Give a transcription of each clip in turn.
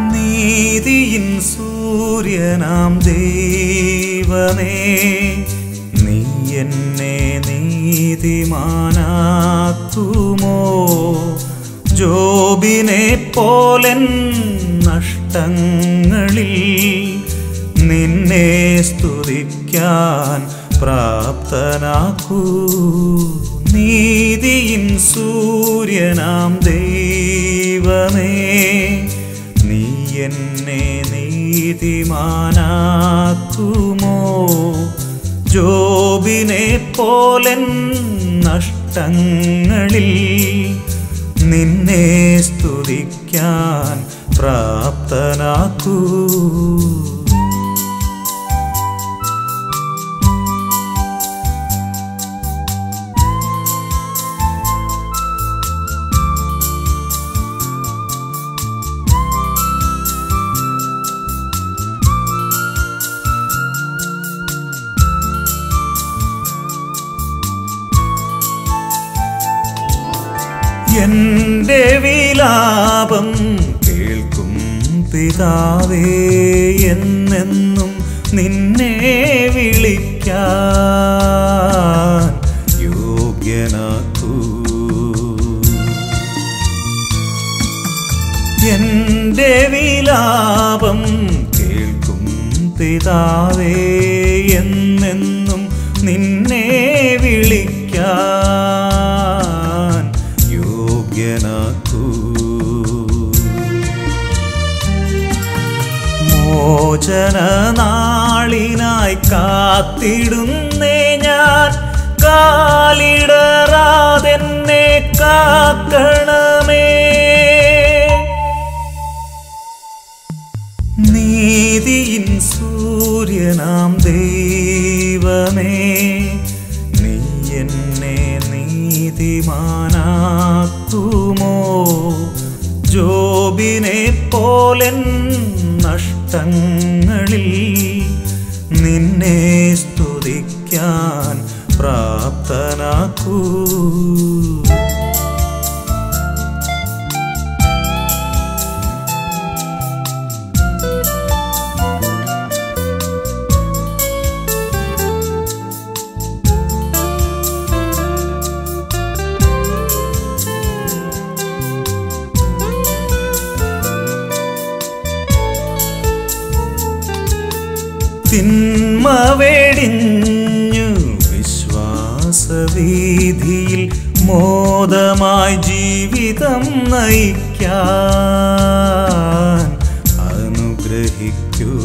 നീതിയിൻ സൂര്യനാം ദൈവമേ, നീ എന്നെ നീതിമാനാക്കുമോ? ജോബിനെ പോലൻ നഷ്ടങ്ങളിൽ നിന്നെ സ്തുതിക്കാൻ പ്രാപ്തനാക്കൂ. നീതിയിൻ സൂര്യനാം ദൈവമേ, നീ എന്നെ നീതിമാനാക്കുമോ? ജോബിനെ പോലൻ നഷ്ടങ്ങളിൽ നിന്നെ സ്തുതിക്കാൻ പ്രാപ്തനാക്കൂ. എന്റെ വിലാപം കേൾക്കും പിതാവേ, എന്നെന്നും നിന്നെ വിളിക്കാൻ യോഗ്യനാക്കൂ. എന്റെ വിലാപം കേൾക്കും പിതാവേ, എന്നെന്നും നിന്നെ വിളിക്കാൻ യോഗ്യനാക്കൂ. മോചന നാളിനായി കാത്തിടുന്നേ ഞാൻ, കാലിടറാതെന്നെ കാക്കണമേ. നീതിയിൻ സൂര്യനാം ദൈവമേ, നീ എന്നെ നീതിമാനാക്കുമോ? ജോബിനെ പോലൻ നഷ്ടങ്ങളിൽ നിന്നെ സ്തുതിക്കാൻ പ്രാപ്തനാക്കൂ. തിന്മ വെടിഞ്ഞു വിശ്വാസവീഥിയിൽ മോദമായി ജീവിതം നയിക്കാൻ അനുഗ്രഹിക്കൂ.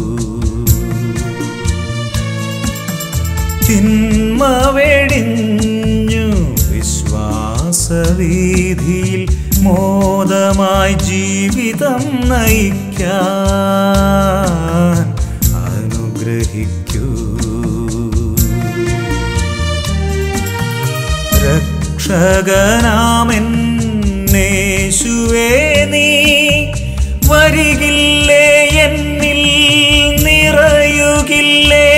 തിന്മ വെടിഞ്ഞു വിശ്വാസവീഥിയിൽ മോദമായി ജീവിതം നയിക്കാൻ അനുഗ്രഹിക്കൂ. രക്ഷകനാമെന്നേശുവേ, നീ വരികില്ലേ? എന്നിൽ നിറയുകില്ലേ?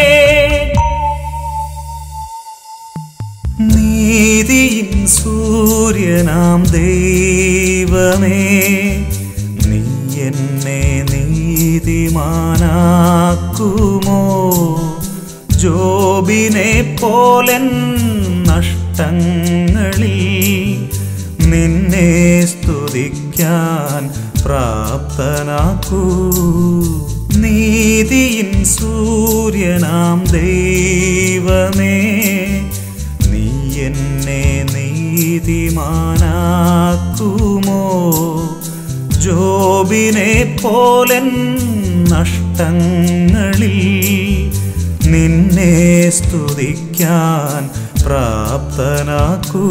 നീതിയിൻ സൂര്യനാം ദൈവമേ, നീ എന്നെ നീതിമാനാക്കുമോ? ജോബിനെ പോലൻ നഷ്ടങ്ങളിൽ നിന്നെ സ്തുതിക്കാൻ പ്രാപ്തനാക്കൂ. നീതിയിൻ സൂര്യനാം ദൈവമേ, നീ എന്നെ നീതിമാനാക്കുമോ? ജോബിനെ പോലൻ നഷ്ടങ്ങളിൽ നിന്നെ സ്തുതിക്കാൻ പ്രാപ്തനാക്കൂ.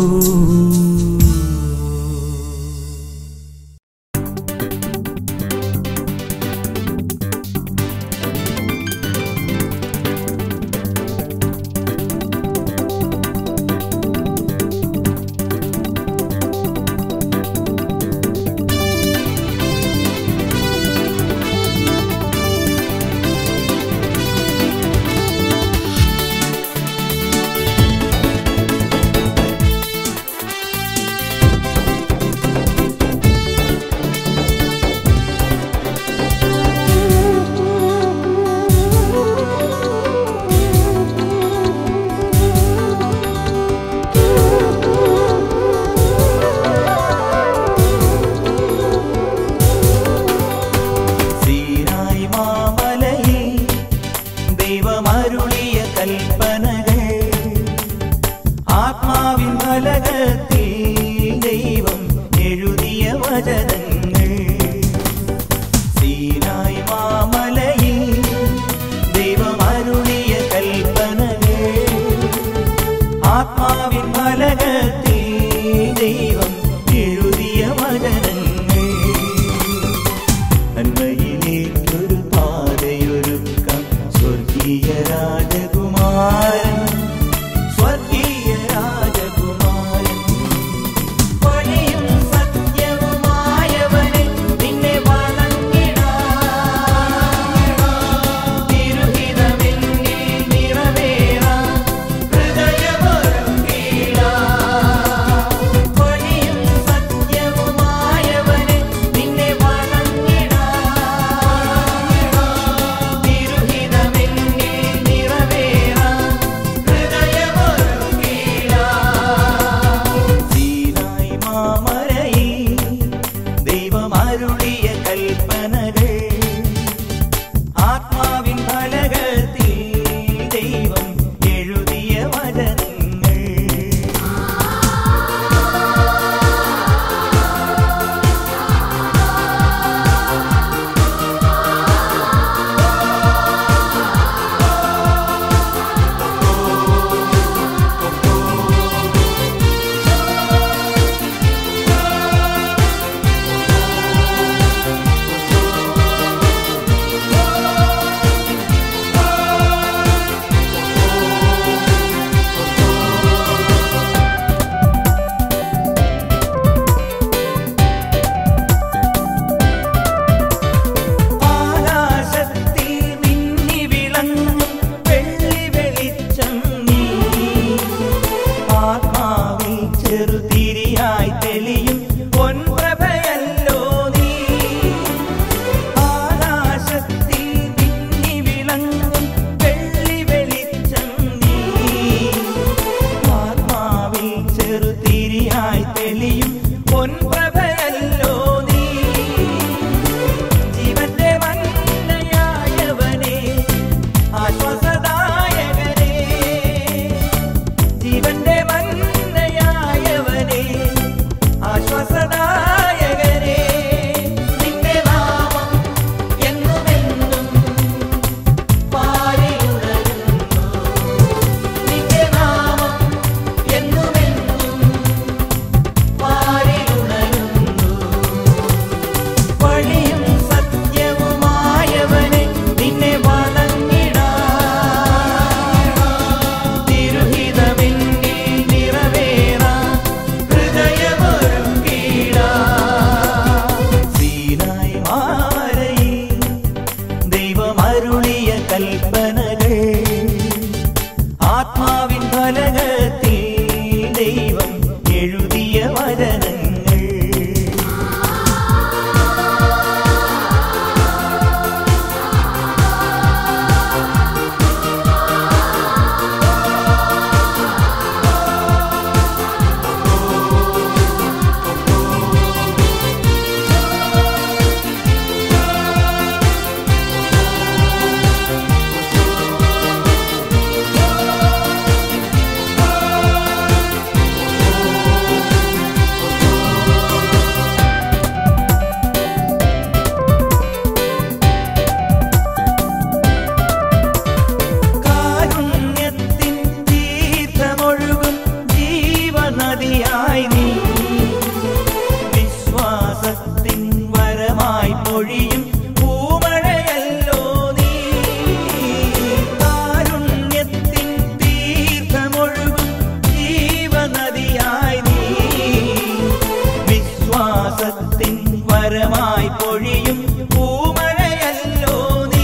വിശ്വാസത്തിൻ വരമായി പൊഴിയും പൂമഴയല്ലോ നീ.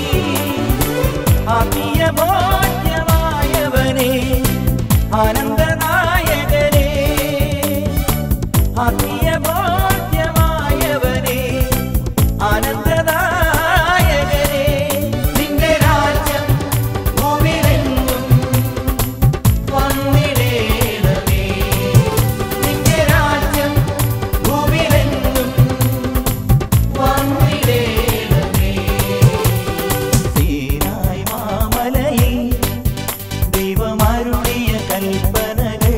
ആത്മീയ ഭാഗ്യമായവനെ ആനന്ദനായകനെ, ആത്മീയ ഭാഗ്യമായവനെ ആനന്ദനായകനെ, നിന്റെ രാജ്യം ഭൂമിയിലെങ്ങും വന്നിടേണമേ, നിന്റെ രാജ്യം ഭൂമിയിലെങ്ങും വന്നിടേണമേ. സീനായി മാമലയിൽ ദൈവമരുളിയ കൽപ്പനകൾ,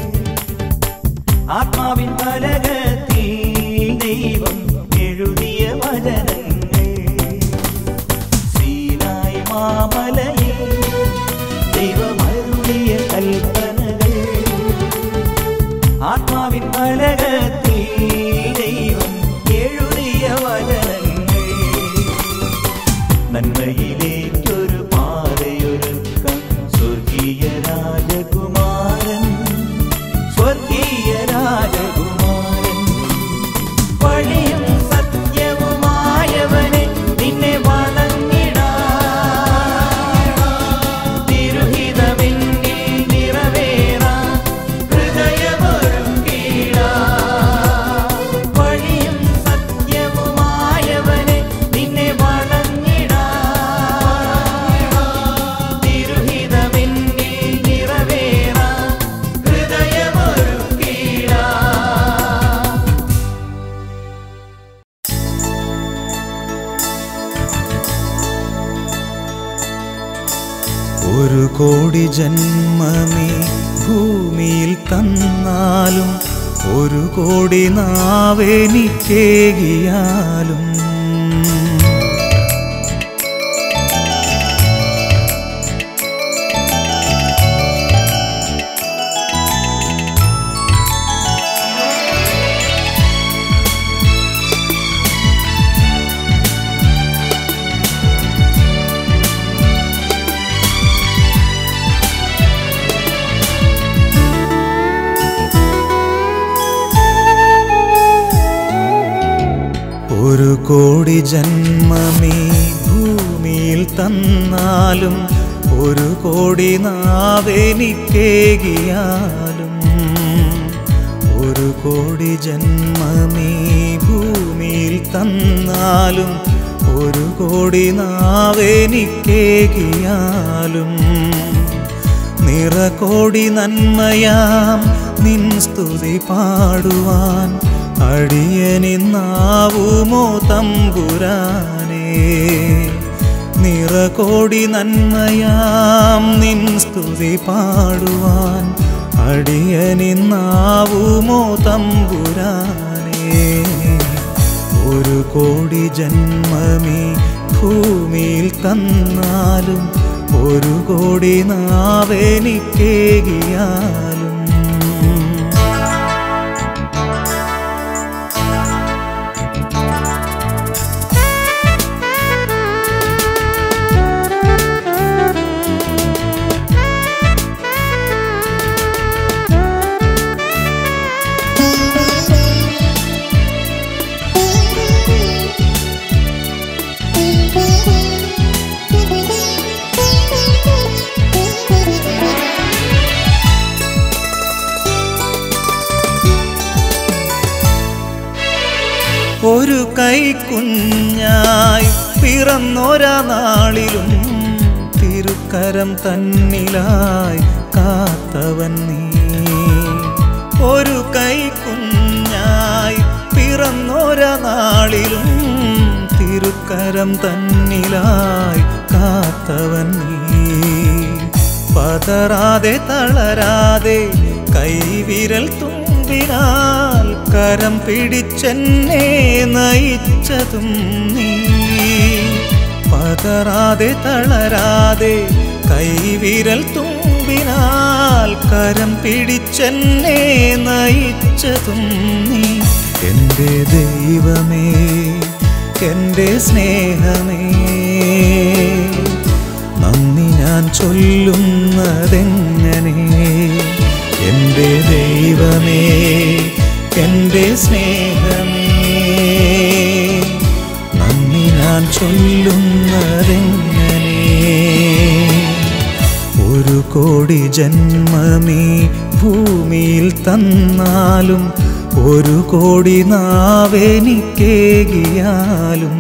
ആത്മാവിൻ പലകത്തിൽ ദൈവം എഴുതിയ വചനങ്ങൾ. സീനായി മാമലയിൽ ദൈവമരുളിയ കൽപ്പനകൾ, ആത്മാവിൻ പലകത്തിൽ ദൈവം എഴുതിയ വചനങ്ങൾ. നന്മയിലേക്കൊരു പാതയൊരുക്കം സ്വർഗീയ രാജകുമാരൻ, സ്വർഗീയ രാജകുമാരൻ. വഴിയും സത്യവുമായവനെ നിന്നെ വണങ്ങിടാം, തിരുഹിതമെന്നിൽ നിറവേറാൻ ഹൃദയമൊരുക്കിടാം. വഴിയും സത്യവുമായവനെ നിന്നെ വണങ്ങിടാം, തിരുഹിതമെന്നിൽ നിറവേറാൻ ഹൃദയമൊരുക്കിടാം. ഒരു കോടി ജന്മമേ ഭൂമിയിൽ തന്നാലും, ഒരു കോടി നാവെനിക്കേകിയാലും, ഒരു കോടി ജന്മമേ ഭൂമിയിൽ തന്നാലും, ഒരു കോടി നാവെനിക്കേകിയാലും, ഒരു കോടി ജന്മമേ ഭൂമിയിൽ തന്നാലും, ഒരു കോടി നാവെനിക്കേകിയാലും, നിറകോടി നന്മയാം നിൻ സ്തുതി പാടുവാൻ അടിയനിന്നാവുമോ തമ്പുരാനേ. നിറകോടി നന്മയാം നിൻ സ്തുതി പാടുവാൻ അടിയനിന്നാവുമോ തമ്പുരാനേ. ഒരു കോടി ജന്മമേ ഭൂമിയിൽ തന്നാലും, ഒരു കോടി നാവെനിക്കേകിയാലും. ഒരു കൈക്കുഞ്ഞായി പിറന്നൊരാ നാളിലും തിരുക്കരം തന്നിലായി കാത്തവൻ നീ. ഒരു കൈക്കുഞ്ഞായി പിറന്നൊരാ നാളിലും തിരുക്കരം തന്നിലായി കാത്തവൻ നീ. പതറാതെ തളരാതെ കൈവിരൽ തുമ്പിനാൽ കരം പിടിച്ചെന്നെ നയിച്ചതും നീ. പതറാതെ തളരാതെ കൈവിരൽ തുമ്പിനാൽ കരം പിടിച്ചെന്നെ നയിച്ചതും നീ. എൻ്റെ ദൈവമേ, എൻ്റെ സ്നേഹമേ, നന്ദി ഞാൻ ചൊല്ലുന്നതെങ്ങനെ. എൻ്റെ ദൈവമേ, എൻ്റെ സ്നേഹമേ, ചൊല്ലുന്നതെങ്ങനെ? ഒരു കോടി ജന്മമീ ഭൂമിയിൽ തന്നാലും ഒരു കോടി നാവെനിക്കേകിയാലും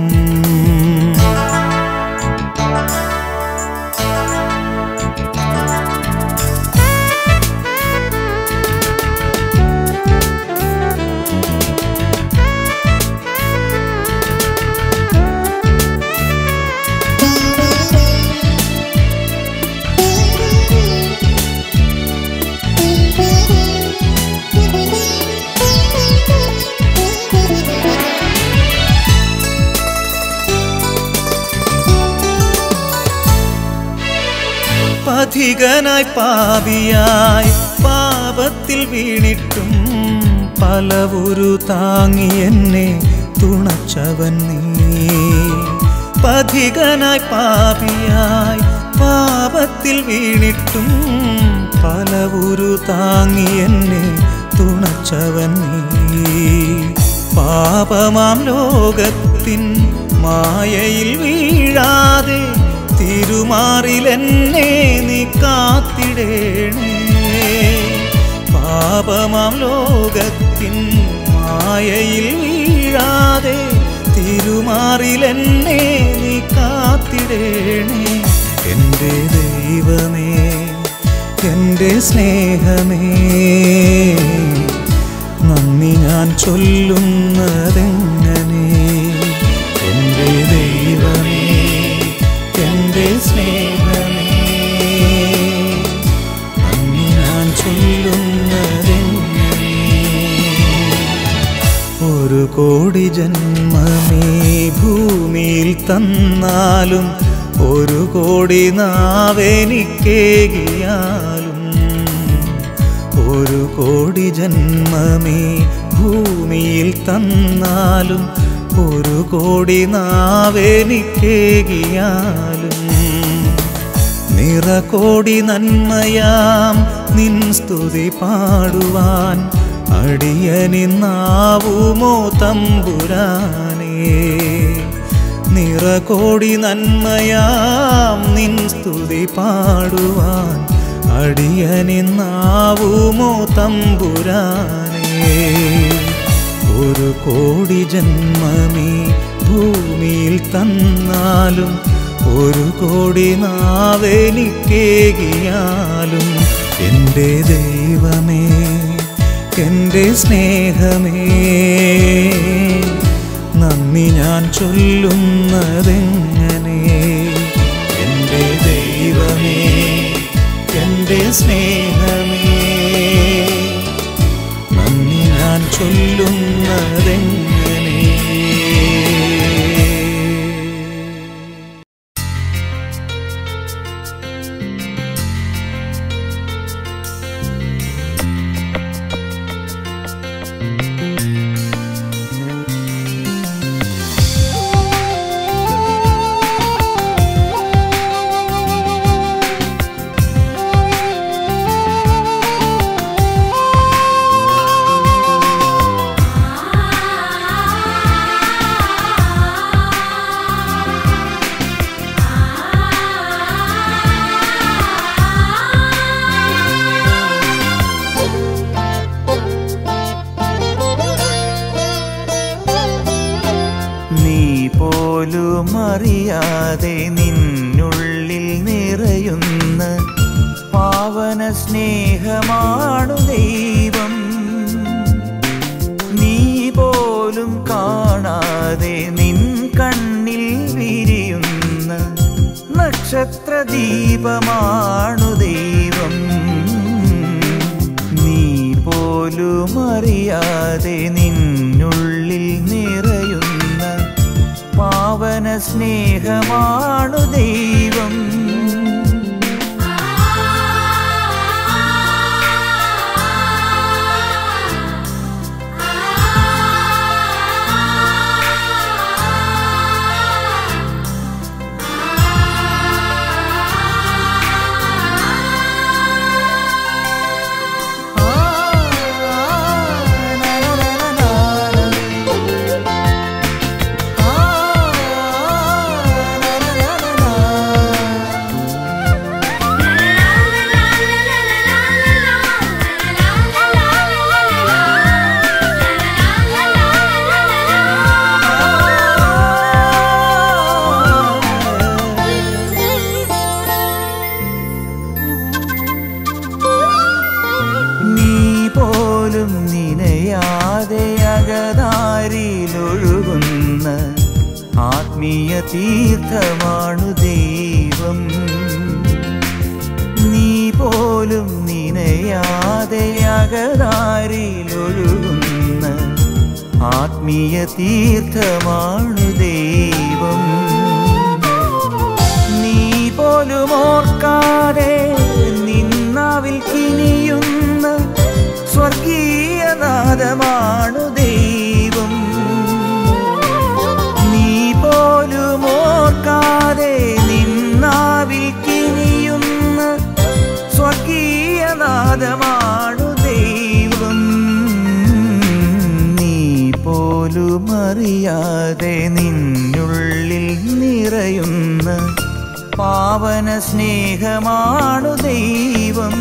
പഥികനായി പാപിയായി പാപത്തിൽ വീണിട്ടും പലവുരു താങ്ങി എന്നെ തുണച്ചവൻ നീ. പഥികനായി പാപിയായി പാപത്തിൽ വീണിട്ടും പലവുരു താങ്ങി എന്നെ തുണച്ചവൻ നീ. പാപമാം ലോകത്തിൻ മായയിൽ വീഴാതെ തിരുമാറിലെന്നെ നീ കാത്തിടേണേ. പാപമാം ലോകത്തിൻ മായയിൽ വീഴാതെ തിരുമാറിലെന്നെ നീ കാത്തിടേണേ. എൻ്റെ ദൈവമേ, എൻ്റെ സ്നേഹമേ, നന്ദി ഞാൻ ചൊല്ലുന്നതെങ്ങനെ? എൻ്റെ ദൈവമേ, എൻ്റെ സ്നേഹമേ, നന്ദി ഞാൻ ചൊല്ലുന്നതെങ്ങനെ? ഒരു കോടി ജന്മമേ ഭൂമിയിൽ തന്നാലും ഒരു കോടി നാവെനിക്കേകിയാലും ഒരു കോടി ജന്മമേ ഭൂമിയിൽ തന്നാലും ഒരു കോടി നാവെനിക്കേകിയാലും നിറകോടി നന്മയാം നിൻ സ്തുതി പാടുവാൻ അടിയനിന്നാവുമോ തമ്പുരാനേ. നിറകോടി നന്മയാം നിൻ സ്തുതി പാടുവാൻ അടിയനിന്നാവുമോ തമ്പുരാനേ. ഒരു കോടി ജന്മമീ ഭൂമിയിൽ തന്നാലും ഒരു കോടി നാവെനിക്കേകിയാലും എൻ്റെ ദൈവമേ, എൻ്റെ സ്നേഹമേ, നന്ദി ഞാൻ ചൊല്ലുന്നതെങ്ങനെ? എൻ്റെ ദൈവമേ, എൻ്റെ സ്നേഹമേ, നന്ദി ഞാൻ ചൊല്ലുന്നതെങ്ങനെ? അറിയാതെ നിന്നുള്ളിൽ നിറയുന്ന പാവന സ്നേഹമാണു ദൈവം. നീ പോലും കാണാതെ നിൻ കണ്ണിൽ വിരിയുന്ന നക്ഷത്രദീപമാണു ദൈവം. നീ പോലും അറിയാതെ നിന്നുള്ളിൽ നിറയുന്ന പാവന സ്നേഹമാണു ദൈവം. ആത്മീയ തീർത്ഥമാണു ദൈവം. നീ പോലും നിനയാതെ അകതാരിലൊഴുകുന്ന ആത്മീയ തീർത്ഥമാണു ദൈവം. നീ പോലും ഓർക്കാതെ നിന്നാവിൽ കിനിയുന്ന സ്വർഗീയനാദമാണു ദൈവം. നീ പോലും ഓർക്കാതെ നിന്നാവിൽ കിനിയുന്ന സ്വർഗീയനാദമാണു ദൈവം. നീ പോലും അറിയാതെ നിന്നുള്ളിൽ നിറയുന്ന പാവന സ്നേഹമാണു ദൈവം.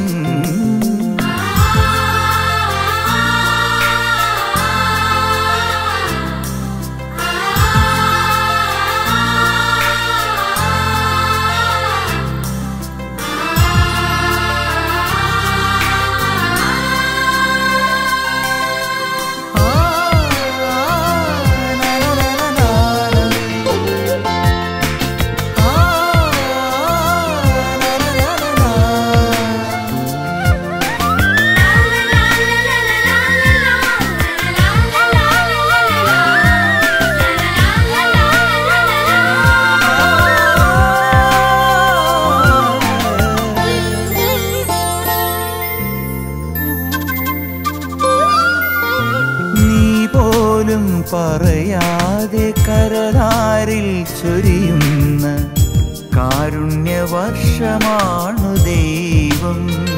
പറയാതെ കരതാരിൽ ചൊരിയുന്ന കാരുണ്യവർഷമാണു ദൈവം.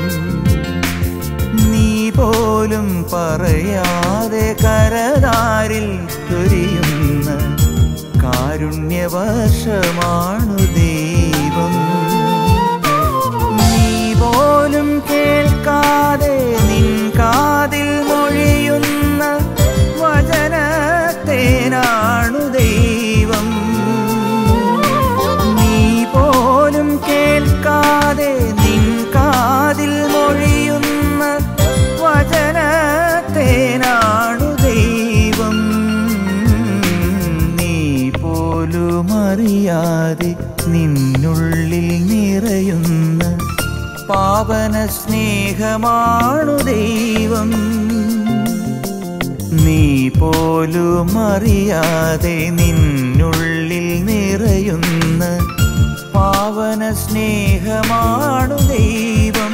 നീ പോലും പറയാതെ കരതാരിൽ ചൊരിയുന്ന കാരുണ്യവർഷമാണു ദൈവം. നീ പോലും കേൾക്കാതെ നിൻ കാതിൽ മൊഴിയുന്ന വചനത്തേനാണു ദൈവം. നീ പോലും കേൾക്കാതെ നിൻ കാതിൽ മൊഴിയുന്ന വചനത്തേനാണു ദൈവം. നീ പോലും അറിയാതെ നിന്നുള്ളിൽ നിറയുന്ന പാവന സ്നേഹമാണു ദൈവം. നീ പോലും അറിയാതെ നിന്നുള്ളിൽ നിറയുന്ന പാവന സ്നേഹമാണു ദൈവം.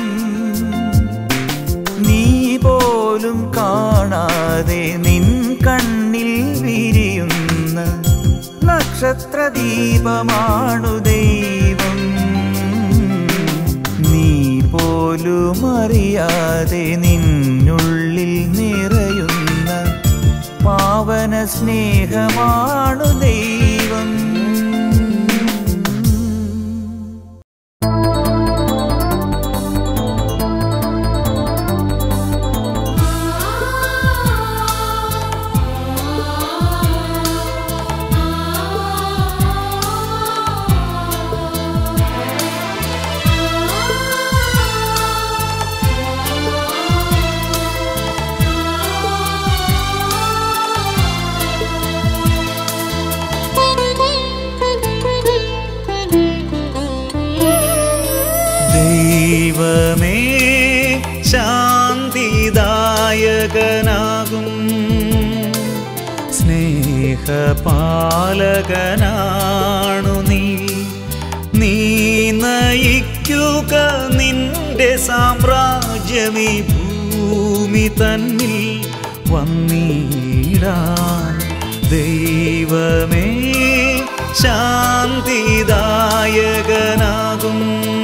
നീ പോലും കാണാതെ നിൻ കണ്ണിൽ വിരിയുന്ന നക്ഷത്രദീപമാണു ദൈവം. നീ പോലും അറിയാതെ നിന്നുള്ളിൽ നിറയുന്ന പാവന സ്നേഹമാണു ദൈവം. ദൈവമേ ശാന്തിദായകനാകും സ്നേഹപാലകനാണു നീ. നീ നയിക്കുക നിന്റെ സാമ്രാജ്യമീ ഭൂമി തന്നിൽ വന്നിടാൻ. ദൈവമേ ശാന്തിദായകനാകും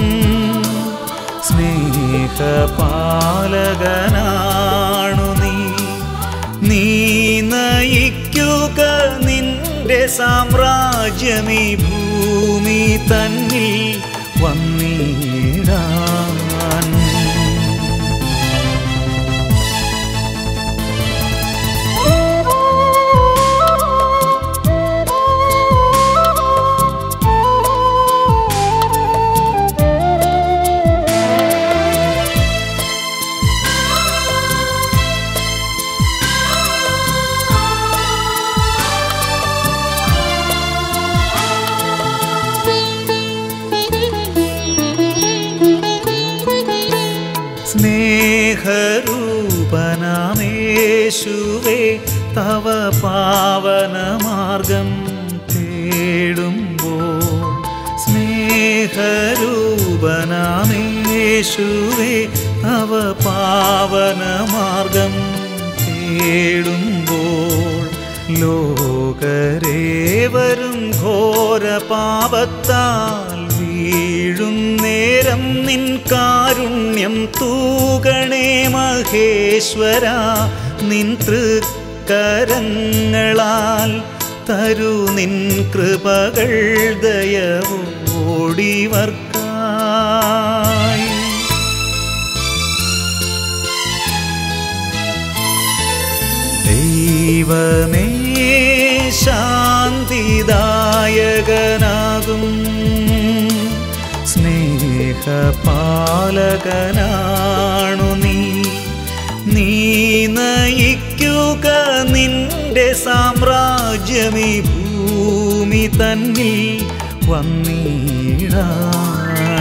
സ്നേഹപാലകനാണു നീ. നീ നയിക്കുക നിന്റെ സാമ്രാജ്യമീ ഭൂമി തന്നിൽ വന്നിടാൻ. യേശുവേ തവ പാവനമാർഗം തേടുമ്പോൾ സ്നേഹരൂപനാമേശുവേ തവ പാവനമാർഗം തേടുമ്പോൾ ലോകരേവരും ഘോര പാപത്താൽ വീഴും നേരം നിൻ കാരുണ്യം തൂകണേ മഹേശ്വര നിൻ തൃക്കരങ്ങളാൽ തരു നിൻ കൃപകൾ ദയവോടിവർക്കായി ദൈവമേ ശാന്തിദായകനാകും സ്നേഹപാലകനാണു നീ നയിക്കുക നിന്റെ സാമ്രാജ്യമീ ഭൂമി തന്നിൽ വന്നിടാൻ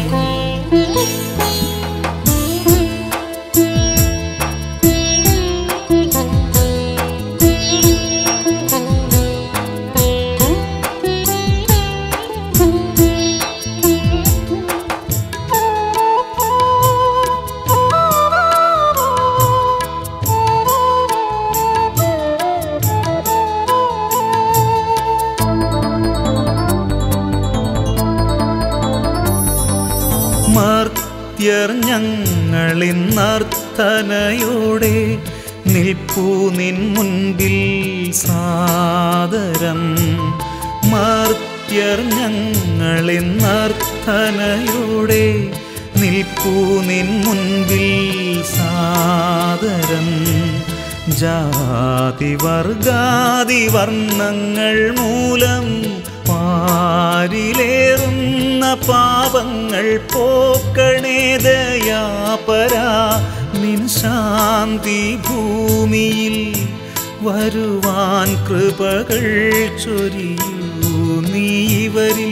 മർത്യർ ഞങ്ങളിന്നർത്ഥനയോടെ നിൽപ്പൂ നിൻ മുൻപിൽ സാദരം മർത്യർ ഞങ്ങളിന്നർത്ഥനയോടെ നിൽപ്പൂ നിൻ മുൻപിൽ സാദരം ജാതിവർഗാദി വർണ്ണങ്ങൾ മൂലം പാരിലേറുന്ന പാപങ്ങൾ പോക്കണേ ദയാപരാ നിൻ ശാന്തി ഭൂമിയിൽ വരുവാൻ കൃപകൾ ചൊരിയൂ നീവരിൽ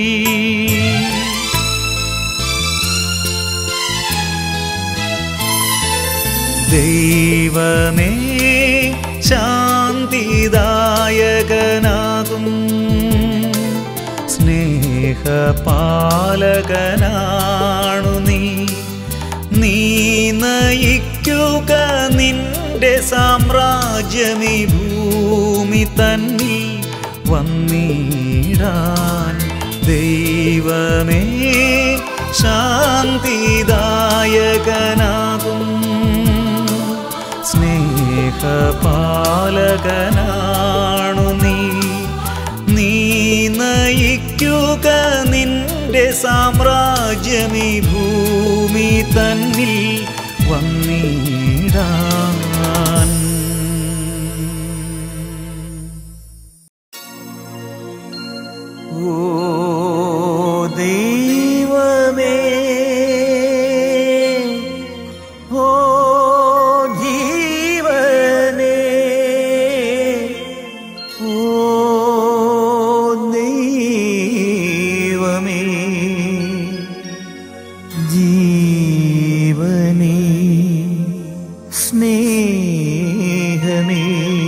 ദൈവമേ ശാന്തിദായകനാകും സ്നേഹപാലകനാണു നീ നയിക്കുക നിന്റെ സാമ്രാജ്യമീ ഭൂമി തന്നിൽ വന്നിടാൻ ദൈവമേ ശാന്തിദായകനാകും സ്നേഹപാലകനാണു നീ നയിക്കുക നിന്റെ സാമ്രാജ്യമീ ഭൂമി തന്നിൽ വന്നിടാൻ ഓ ദൈവമേ ഓ ജീവനേ ഓ ദൈവമേ ജീവനേ സ്നേഹമേ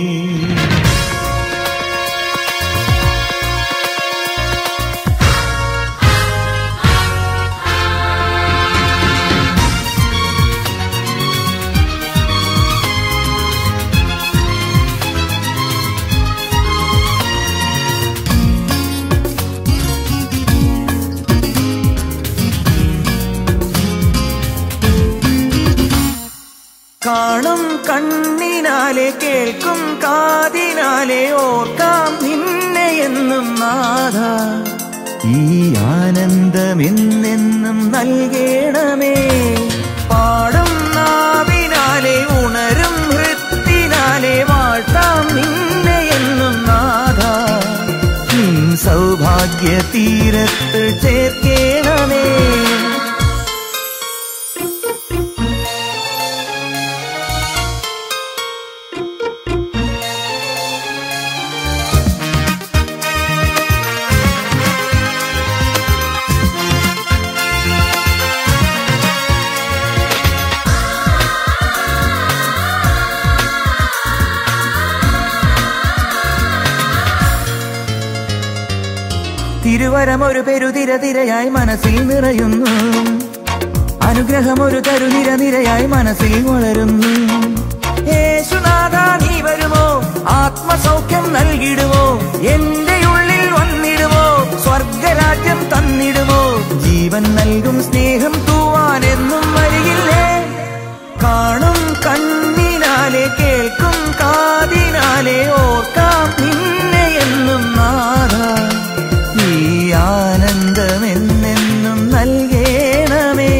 കാണും കണ്ണിനാലെ കേൾക്കും കാതിനാലെ ഓർക്കാം നിന്നെ എന്നും നാഥ ഈ ആനന്ദമെന്നെന്നും നൽകണമേ പാടും നാവിനാലെ ഉണരും ഹൃത്തിനാലെ വാഴ്ത്താം നിന്നെ എന്നും നാഥ നിൻ സൗഭാഗ്യ തീരത്ത് ചേർക്കണമേ തിരുവരമൊരു പെരുതിര തിരയായി മനസ്സിൽ നിറയുന്നു. അനുഗ്രഹമൊരു തരുനിര നിരയായി മനസ്സിൽ വളരുന്നു. യേശുനാഥ നീ വരുമോ? ആത്മസൗഖ്യം നൽകിടുമോ? എന്റെ ഉള്ളിൽ വന്നിടുമോ? സ്വർഗരാജ്യം തന്നിടുമോ? ജീവൻ നൽകും സ്നേഹം തൂവാൻ എന്നും വരികില്ലേ? കാണും കണ്ണിനാലെ കേൾക്കും കാതിനാലെ ഓർക്കാം നിന്നെ എന്നും നാഥ. ഈ ആനന്ദം എന്നെന്നും നൽകേണമേ.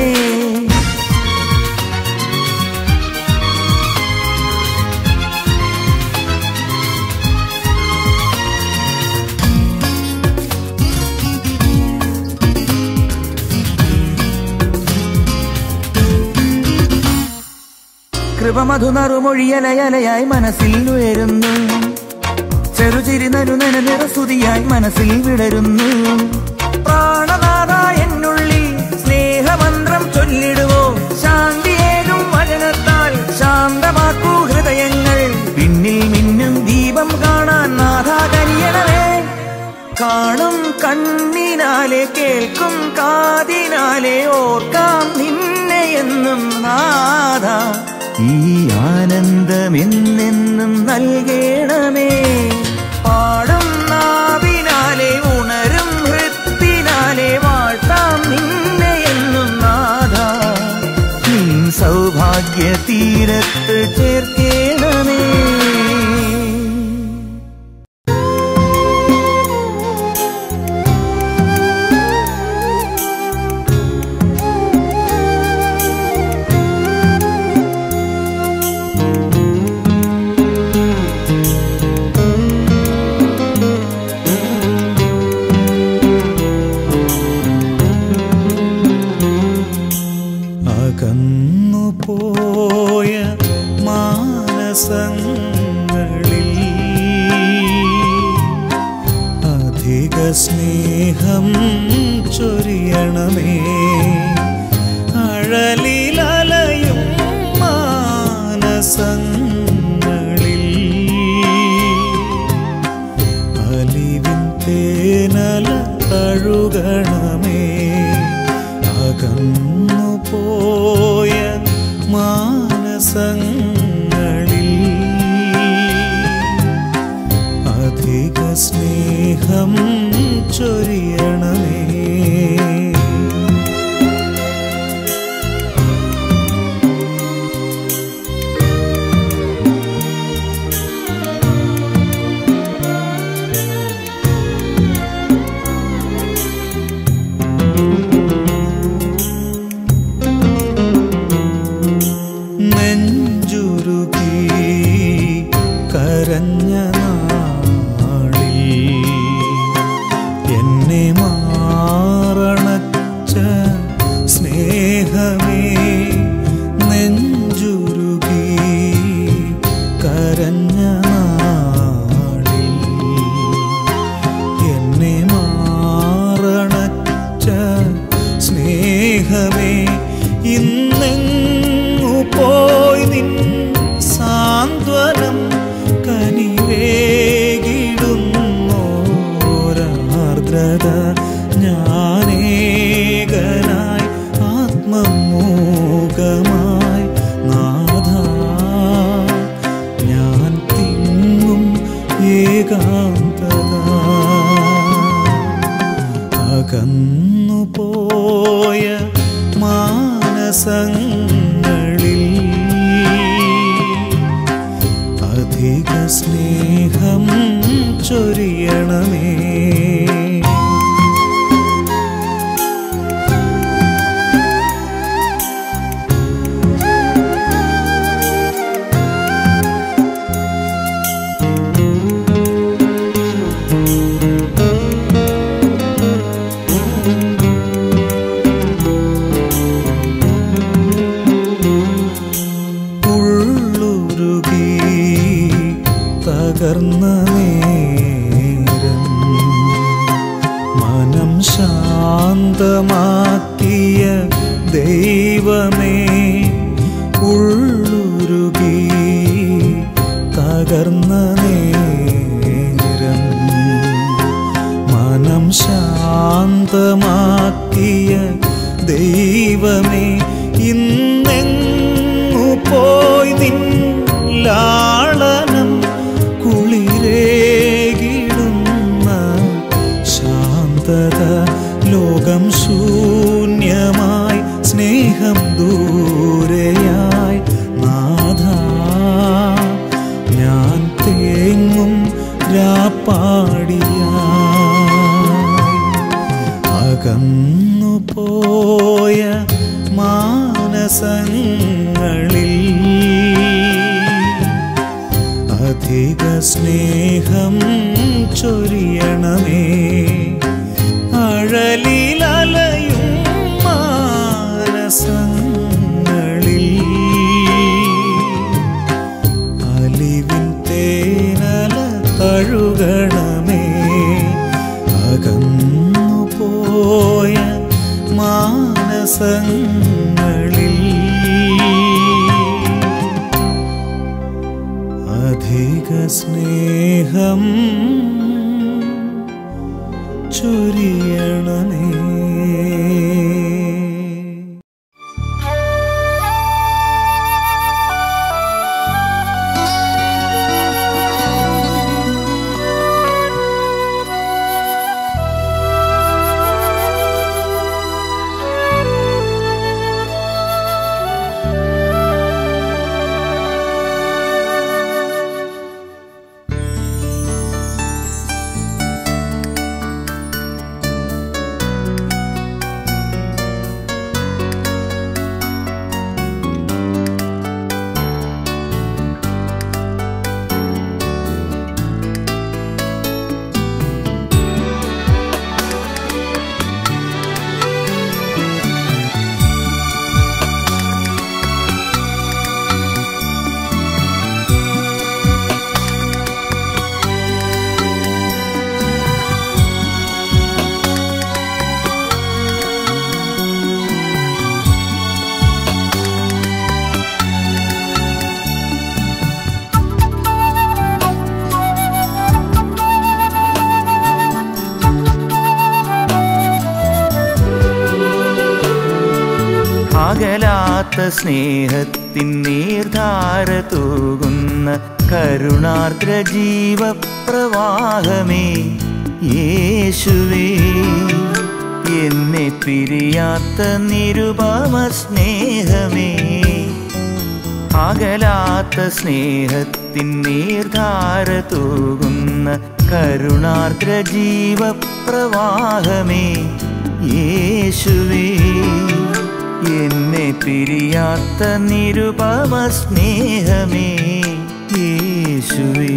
കൃപമധുനറുമൊഴിയലയലയായി മനസ്സിൽ ഉയരുന്നു. ചെറുചിരി നരുനന നിറസുതിയായി മനസ്സിൽ വിടരുന്നു. പ്രാണനാഥ എന്നുള്ളിൽ സ്നേഹമന്ത്രം ചൊല്ലിടുവോ? ശാന്തിയേകും വചനത്താൽ ശാന്തമാക്കൂ ഹൃദയങ്ങൾ. പിന്നിൽ മിന്നും ദീപം കാണാൻ നാഥ കനിയണമേ. കാണും കണ്ണിനാലെ കേൾക്കും കാതിനാലെ ഓർക്കാം നിന്നെ എന്നും നാഥ. ഈ ആനന്ദം എന്നെന്നും നൽകേണമേ. പാടും നാവിനാലെ ഉണരും ഹൃത്തിനാലെ വാഴ്ത്താം നിന്നെ എന്നും നാഥ. നിൻ സൗഭാഗ്യ തീരത്ത് ചേർക്കേണമേ. അകന്നുപോയ മാനസങ്ങളിൽ അധിക സ്നേഹം ചൊരിയണമേ. അഴലിലലയും മാനസങ്ങളിൽ അലിവിൻ തേനല തഴുകണമേ. അകന്നുപോയ മാനസങ്ങളിൽ അധിക സ്നേഹം ചൊരിയണമേ. കരഞ്ഞ നാളിൽ എന്നെ മാറണച്ച സ്നേഹമേ. നെഞ്ചുരുകി കരഞ്ഞ നാളിൽ എന്നെ മാറണച്ച സ്നേഹമേ. ഇന്നെങ്ങു പോയി നിൻ സാന്ത്വനം കനിവേകിടുന്നോരാർദ്രത ഞാനേകനായി ആത്മമൂകമായി നാഥ. ഞാൻ തിങ്ങും ഏകാന്തത. അകന്നുപോയ മാനസങ്ങളിൽ അധിക സ്നേഹം ചൊരിയണമേ. തകർന്ന ശാന്തമാക്കിയ ദൈവമേ, ഇന്നെങ്ങു പോയി നിൻ ലാളനം കുളിരേകിടുന്ന ശാന്തത. ലോകം ശൂന്യമായി സ്നേഹം ദൂരെയായി നാഥ, ഞാൻ തേങ്ങും രാപ്പാടിയായി. അകന്നു പോയ മാനസങ്ങളിൽ അധിക സ്നേഹം ചൊരിയണമേ. അഴലിലലയും മാനസങ്ങളിൽ അലിവിൻ തേനല തഴുകണമേ. അകന്നു പോയ മാനസങ്ങളിൽ അധിക സ്നേഹം ചൊരിയണമേ. അകലാത്ത സ്നേഹത്തിൻ നീർധാര തൂകുന്ന കരുണാർദ്ര ജീവപ്രവാഹമേ, യേശുവേ എന്നെ പിരിയാത്ത നിരുപമ സ്നേഹമേ. അകലാത്ത സ്നേഹത്തിൻ നീർധാര തൂകുന്ന കരുണാർദ്ര ജീവപ്രവാഹമേ, യേശുവേ എന്നെ പിരിയാത്ത നിരുപമ സ്നേഹമേ, യേശുവേ.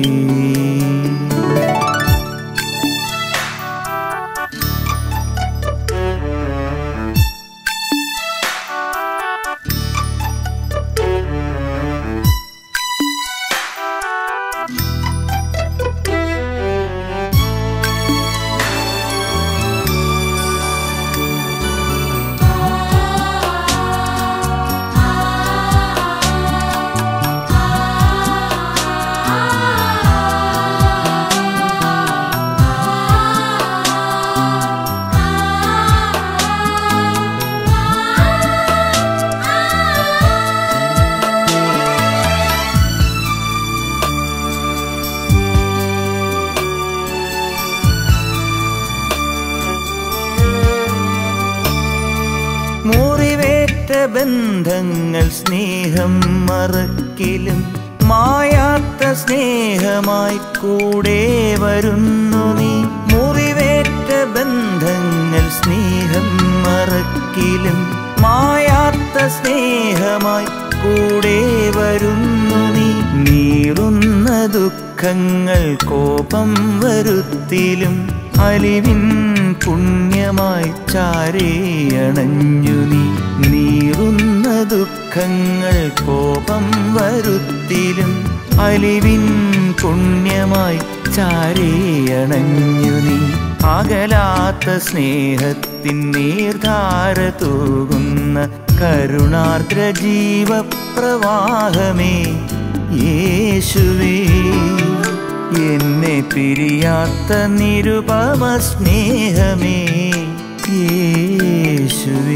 ബന്ധങ്ങൾ സ്നേഹം മറക്കിലും മായാത്ത സ്നേഹമായി കൂടെ വരുന്നു നീ. മുറിവേറ്റ ബന്ധങ്ങൾ സ്നേഹം മറക്കിലും മായാത്ത സ്നേഹമായി കൂടെ വരുന്നു നീ. നീറുന്ന ദുഃഖങ്ങൾ കോപം വരുത്തിലും അലിവിൻ പുണ്യമായി ചാരേയണഞ്ഞു നീ. നീറുന്ന ദുഃഖങ്ങൾ കോപം വരുത്തിലും അലിവിൻ പുണ്യമായി ചാരേയണഞ്ഞു നീ. അകലാത്ത സ്നേഹത്തിൻ നീർധാര തൂകുന്ന കരുണാർദ്ര ജീവപ്രവാഹമേ, യേശുവേ എന്നെ പിരിയാത്ത നിരുപമ സ്നേഹമേ, യേശുവേ.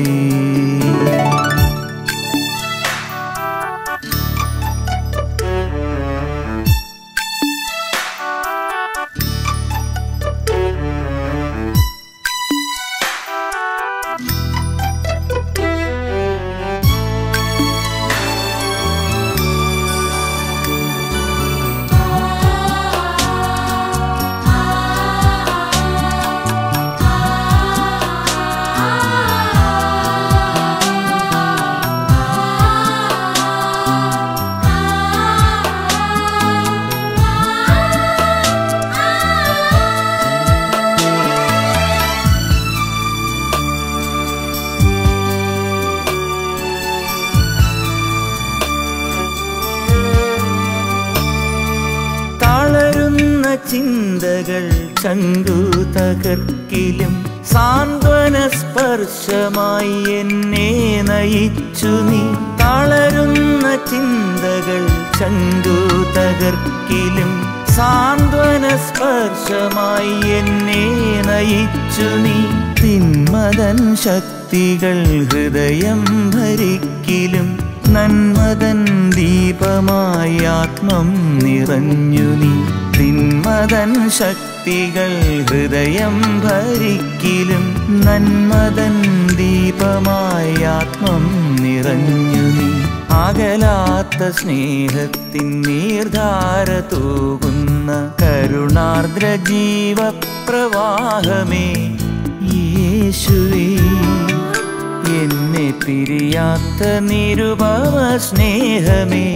ചിന്തകൾ ചങ്കു തകർക്കിലും സാന്ത്വന സ്പർശമായി എന്നെ നയിച്ചു നീ. തളരുന്ന ചിന്തകൾ ചങ്കു തകർക്കിലും സാന്ത്വന സ്പർശമായി എന്നെ നയിച്ചു നീ. തിന്മതൻ ശക്തികൾ ഹൃദയം ഭരിക്കിലും നന്മതൻ ദീപമായി ആത്മം നിറഞ്ഞു നീ. തിന്മതൻ ശക്തികൾ ഹൃദയം ഭരിക്കിലും നന്മതൻ ദീപമായി ആത്മം നിറഞ്ഞു നീ. അകലാത്ത സ്നേഹത്തിൻ നീർധാര തൂകുന്ന കരുണാർദ്ര ജീവപ്രവാഹമേ യേശുവേ. എന്നെ പിരിയാത്ത നിരുപമ സ്നേഹമേ.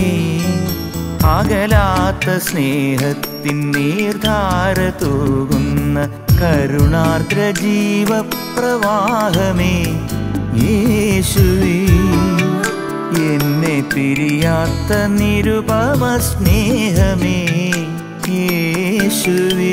അകലാത്ത സ്നേഹത്തിൻ നീർധാര തൂകുന്ന കരുണാർദ്ര ജീവപ്രവാഹമേ യേശുവേ. എന്നെ പിരിയാത്ത നിരുപമ സ്നേഹമേ യേശുവേ.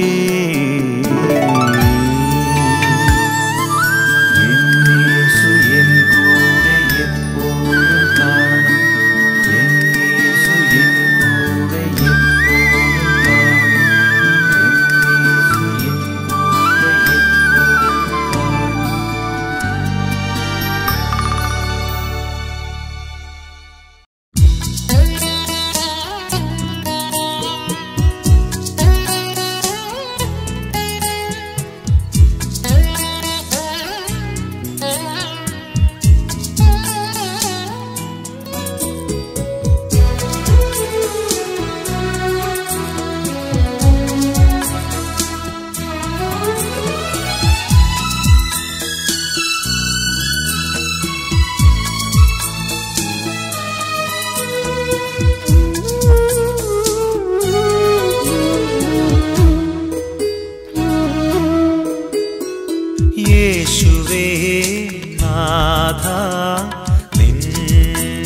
യേശുവേ നാഥ നിന്നെ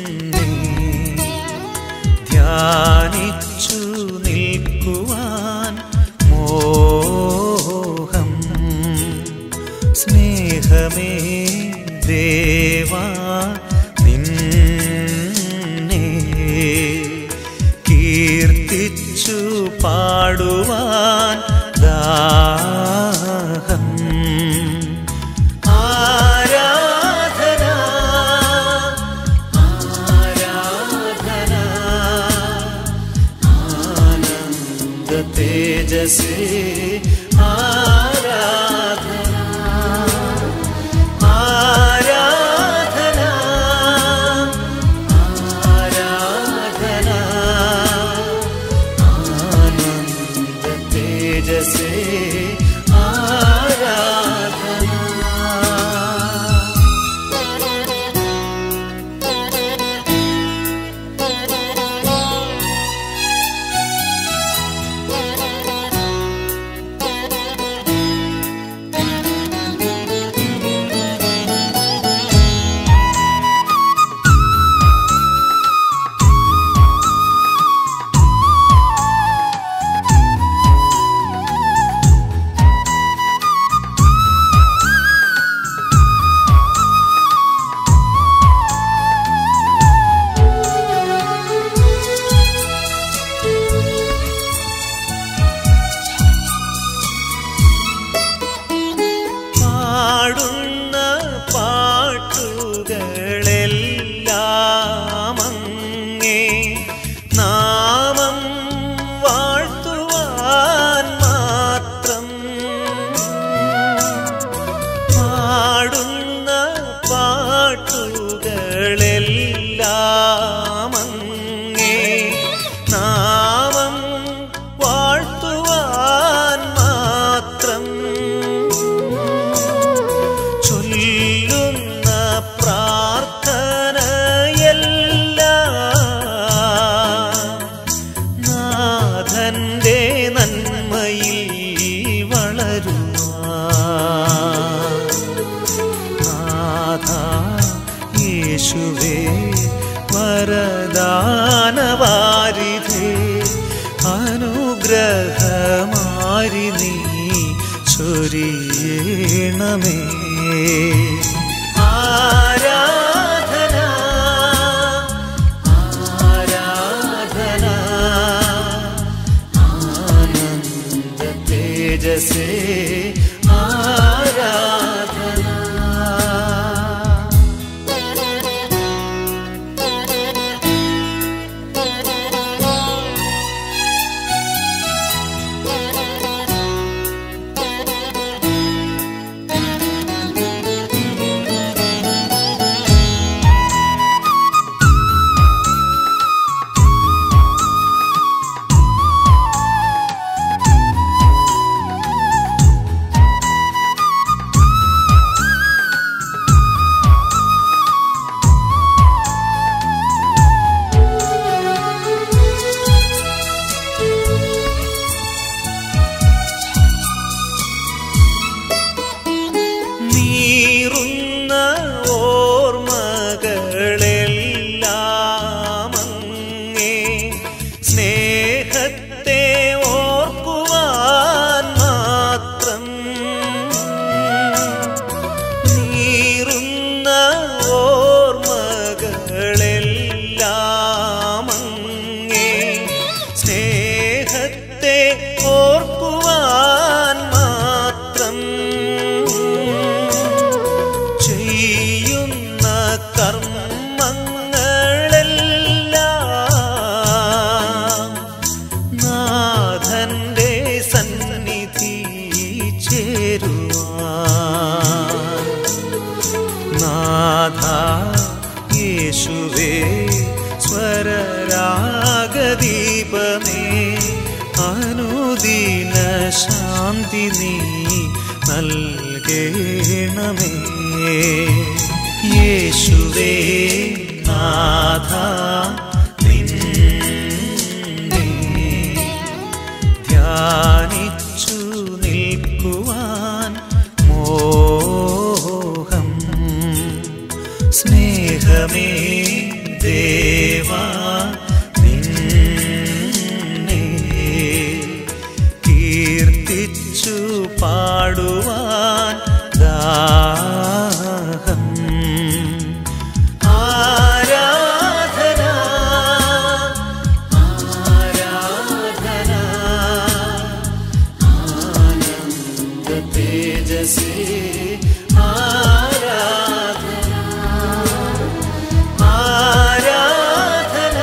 ധ്യാനിച്ചു നിൽക്കുവാൻ മോഹം. സ്നേഹമേ ദേവാ നിന്നെ കീർത്തിച്ചു പാടുവാൻ ദാഹം. ആരാധന ആരാധന ആനന്ദ തേജസേ ആരാധന ആരാധന ആരാധന ആനന്ദ തേജസേ നൽകേണമേ. ആരാധന ആരാധന ആനന്ദ തേജസ്സേ ആരാധന. യേശുവേ സ്വരരാഗദീപമേ അനുദിന ശാന്തി നീ നൽകേണമേ. യേശുവേ നാഥ നിന്നെ ധ്യാനിച്ചു നിൽക്കുവാൻ മോഹം. സ്നേഹമേ ദേവാ നിന്നെ കീർത്തിച്ചു പാടുവാൻ ദാഹം. ആരാധന ആരാധന ആനന്ദ തേജസ്സേ ആരാധന ആരാധന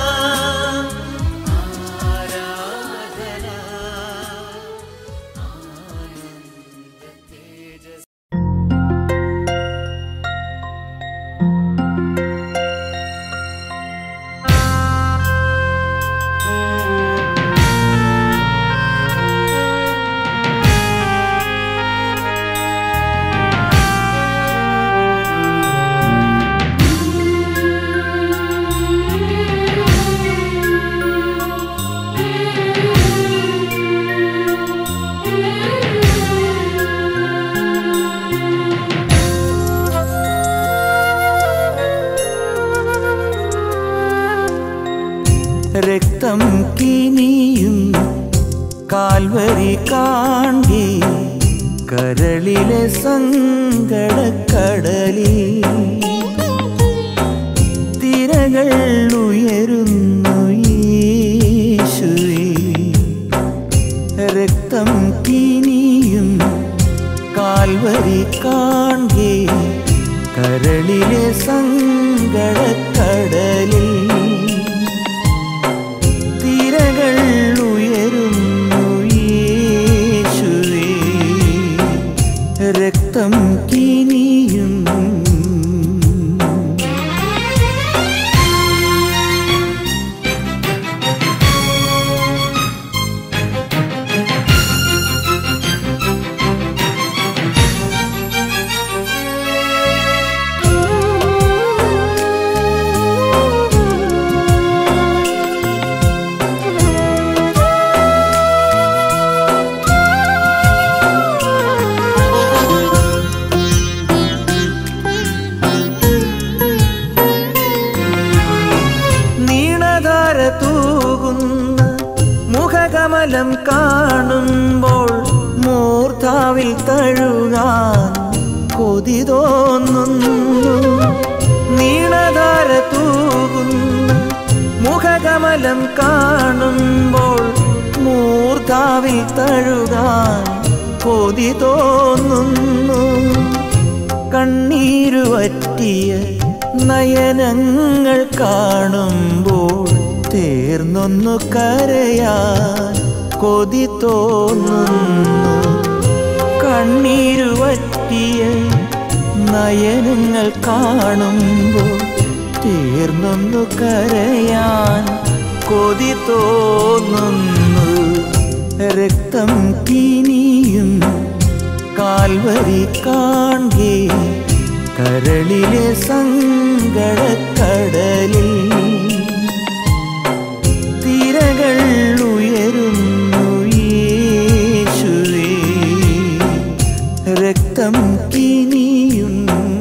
ആരാധന ആനന്ദ തേജസ്സേ. രക്തം കിനിയും കാൽവരി കാണ്ടി കരളിലെ സങ്കടക്കടലിൽ തിരകൾ ഉയരുന്നു യേശുവേ. രക്തം കിനിയും കാൽവരി കാണ്ടി കരളിലെ സങ്കടക്കടലിൽ തിരകൾ ഉയരുന്നു യേശുവേ. രക്തം കിനിയും തഴുകാൻ കൊതി തോന്നുന്നു. കണ്ണീരു വറ്റിയ നയനങ്ങൾ കാണുമ്പോൾ ചേർന്നൊന്നു കരയാൻ കൊതി തോന്നുന്നു. കണ്ണീരു വറ്റിയ നയനങ്ങൾ കാണുമ്പോൾ ചേർന്നൊന്നു കരയാൻ കൊതി തോന്നുന്നു. രക്തം കിനിയും കാൽവരി കാൺകെ കരളിലെ സങ്കടക്കടലിൽ തിരകൾ ഉയരുന്നു യേശുവേ. രക്തം കിനിയും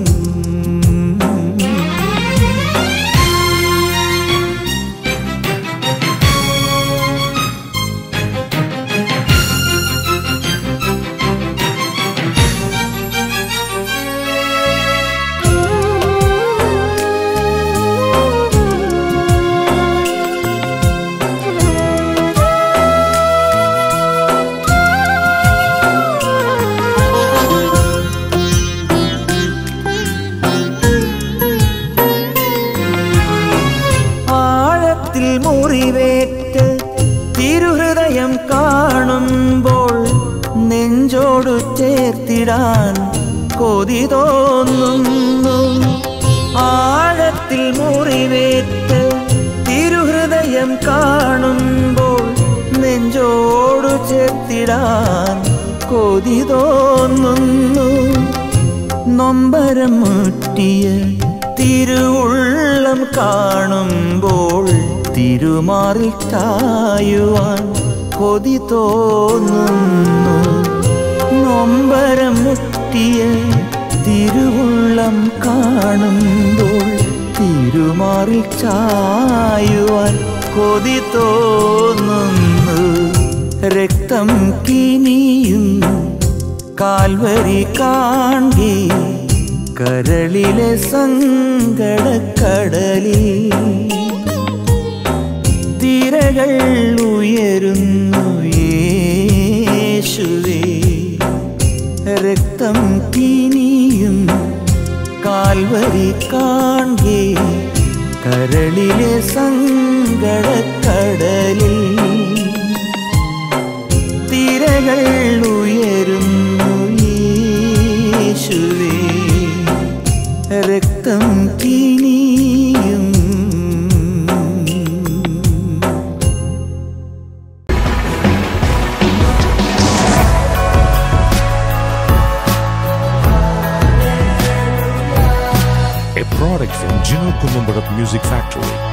മുറിവേറ്റ് തിരുഹൃദയം കാണുമ്പോൾ നെഞ്ചോടു ചേർത്തിടാൻ കൊതി തോന്നുന്നു. ആഴത്തിൽ മുറിവേറ്റ് തിരുഹൃദയം കാണുമ്പോൾ നെഞ്ചോടു ചേർത്തിടാൻ കൊതി തോന്നുന്നു. നൊമ്പരം മുട്ടിയ തിരുവുള്ളം കാണുമ്പോൾ തിരുമാറിൽ ചായുവാൻ കൊതി തോന്നുന്നു. നൊമ്പരം മുട്ടിയ തിരുവുള്ളം കാണുമ്പോൾ തിരുമാറിൽ ചായുവാൻ കൊതി തോന്നുന്നു. രക്തം കിനിയും കാൽവരി കാൺകെ കരളിലെ സങ്കടക്കടലിൽ തിരകൾ ഉയരുന്നു യേശുവേ. രക്തം കിനിയും കാൽവരി കാൺകെ കരളിലെ സങ്കടക്കടലിൽ തിരകൾ ഉയരുന്നു യേശുവേ. രക്തം കിനിയും a product from Gino Columbarat Music Factory.